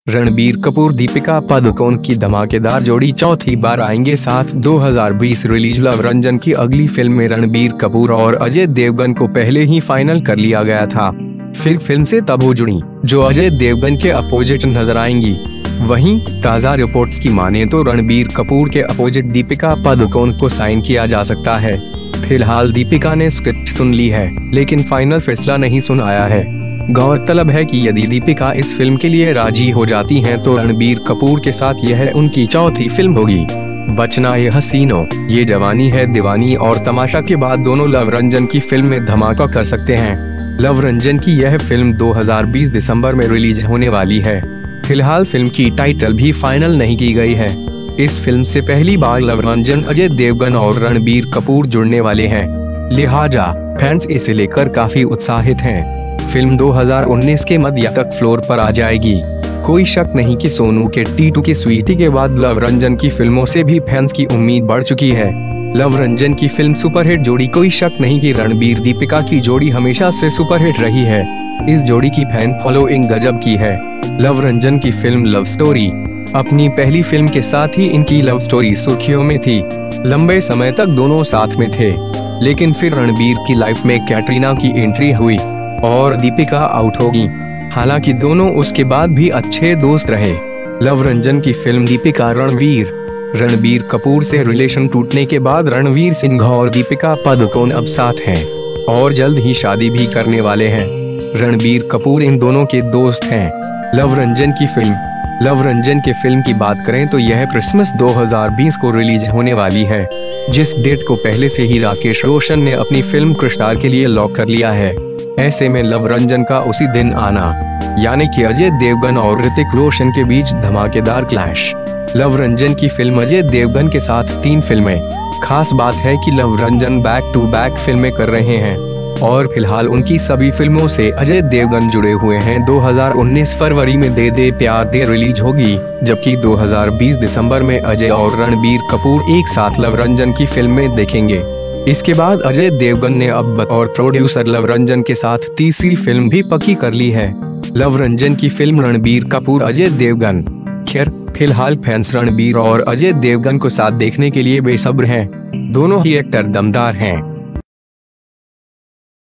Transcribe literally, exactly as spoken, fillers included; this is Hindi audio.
रणबीर कपूर दीपिका पादुकोण की धमाकेदार जोड़ी चौथी बार आएंगे साथ। दो हज़ार बीस रिलीज लव रंजन की अगली फिल्म में रणबीर कपूर और अजय देवगन को पहले ही फाइनल कर लिया गया था। फिर फिल्म से तब वो जुड़ी जो अजय देवगन के अपोजिट नजर आएंगी। वहीं ताज़ा रिपोर्ट्स की माने तो रणबीर कपूर के अपोजिट दीपिका पादुकोण को साइन किया जा सकता है। फिलहाल दीपिका ने स्क्रिप्ट सुन ली है, लेकिन फाइनल फैसला नहीं सुन आया है। गौरतलब है कि यदि दीपिका इस फिल्म के लिए राजी हो जाती हैं तो रणबीर कपूर के साथ यह उनकी चौथी फिल्म होगी। बचना ये हसीनो, ये जवानी है दीवानी और तमाशा के बाद दोनों लव रंजन की फिल्म में धमाका कर सकते हैं। लव रंजन की यह फिल्म दो हज़ार बीस दिसंबर में रिलीज होने वाली है। फिलहाल फिल्म की टाइटल भी फाइनल नहीं की गई है। इस फिल्म से पहली बार लव रंजन, अजय देवगन और रणबीर कपूर जुड़ने वाले हैं, लिहाजा फैंस इसे लेकर काफी उत्साहित हैं। फिल्म दो हज़ार उन्नीस के मध्य तक फ्लोर पर आ जाएगी। कोई शक नहीं कि सोनू के टीटू की स्वीटी के बाद लव रंजन की फिल्मों से भी फैंस की उम्मीद बढ़ चुकी है। लव रंजन की फिल्म सुपरहिट जोड़ी, कोई शक नहीं कि रणबीर दीपिका की जोड़ी हमेशा से सुपरहिट रही है। इस जोड़ी की फैन फॉलोइंग गजब की है। लव रंजन की फिल्म लव स्टोरी, अपनी पहली फिल्म के साथ ही इनकी लव स्टोरी सुर्खियों में थी। लंबे समय तक दोनों साथ में थे, लेकिन फिर रणबीर की लाइफ में कैटरीना की एंट्री हुई और दीपिका आउट होगी। हालांकि दोनों उसके बाद भी अच्छे दोस्त रहे। लव रंजन की फिल्म दीपिका रणवीर रणबीर कपूर से रिलेशन टूटने के बाद रणवीर सिंह और दीपिका पादुकोण अब साथ हैं और जल्द ही शादी भी करने वाले हैं। रणबीर कपूर इन दोनों के दोस्त हैं। लव रंजन की फिल्म लव रंजन के फिल्म की बात करें तो यह क्रिसमस दो हज़ार बीस को रिलीज होने वाली है, जिस डेट को पहले से ही राकेश रोशन ने अपनी फिल्म क्रिस्टार के लिए लॉक कर लिया है। ऐसे में लव रंजन का उसी दिन आना, यानी कि अजय देवगन और ऋतिक रोशन के बीच धमाकेदार क्लैश। लव रंजन की फिल्म अजय देवगन के साथ तीन फिल्में। खास बात है कि Luv Ranjan back to back फिल्में कर रहे हैं और फिलहाल उनकी सभी फिल्मों से अजय देवगन जुड़े हुए हैं। दो हज़ार उन्नीस फरवरी में दे दे प्यार दे रिलीज होगी, जबकि दो हज़ार बीस दिसंबर में अजय और रणबीर कपूर एक साथ लव रंजन की फिल्म में देखेंगे। इसके बाद अजय देवगन ने अब बतौर प्रोड्यूसर लव रंजन के साथ तीसरी फिल्म भी पक्की कर ली है, लव रंजन की फिल्म रणबीर कपूर अजय देवगन। खैर, फिलहाल फैंस रणबीर और अजय देवगन को साथ देखने के लिए बेसब्र हैं। दोनों ही एक्टर दमदार हैं।